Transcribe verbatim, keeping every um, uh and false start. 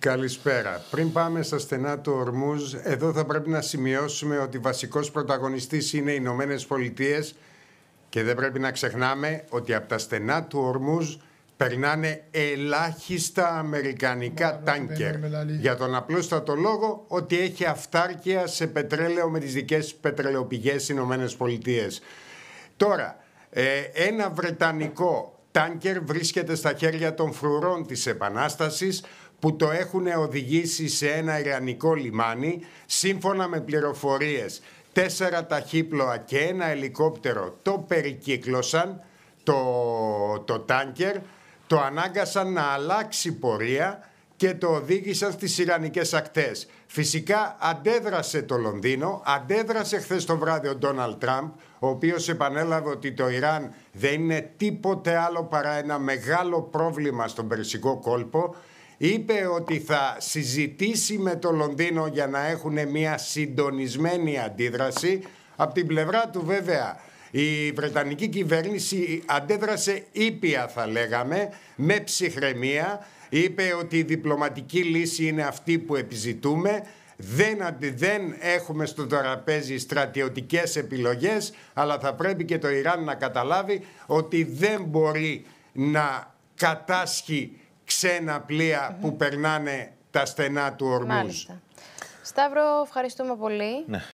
Καλησπέρα. Πριν πάμε στα στενά του Ορμούζ, εδώ θα πρέπει να σημειώσουμε ότι βασικός πρωταγωνιστής είναι οι Ηνωμένες Πολιτείες και δεν πρέπει να ξεχνάμε ότι από τα στενά του Ορμούζ περνάνε ελάχιστα αμερικανικά τάνκερ. Για τον απλούστατο λόγο ότι έχει αυτάρκεια σε πετρέλαιο με τις δικές πετρελαιοπηγές Ηνωμένες Πολιτείες. Τώρα, ένα βρετανικό τάνκερ βρίσκεται στα χέρια των φρουρών της Επανάστασης, που το έχουν οδηγήσει σε ένα ιρανικό λιμάνι. Σύμφωνα με πληροφορίες, τέσσερα ταχύπλοα και ένα ελικόπτερο το περικύκλωσαν, το, το τάνκερ, το ανάγκασαν να αλλάξει πορεία και το οδήγησαν στις ιρανικές ακτές. Φυσικά αντέδρασε το Λονδίνο, αντέδρασε χθες το βράδυ ο Ντόναλντ Τραμπ, ο οποίος επανέλαβε ότι το Ιράν δεν είναι τίποτε άλλο παρά ένα μεγάλο πρόβλημα στον Περσικό κόλπο. Είπε ότι θα συζητήσει με το Λονδίνο για να έχουν μια συντονισμένη αντίδραση. Από την πλευρά του βέβαια η Βρετανική κυβέρνηση αντέδρασε ήπια, θα λέγαμε, με ψυχραιμία. Είπε ότι η διπλωματική λύση είναι αυτή που επιζητούμε. Δεν, δεν έχουμε στο τραπέζι στρατιωτικές επιλογές, αλλά θα πρέπει και το Ιράν να καταλάβει ότι δεν μπορεί να κατάσχει ξένα πλοία mm-hmm. που περνάνε τα στενά του Ορμούζ. Μάλιστα. Σταύρο, ευχαριστούμε πολύ. Ναι.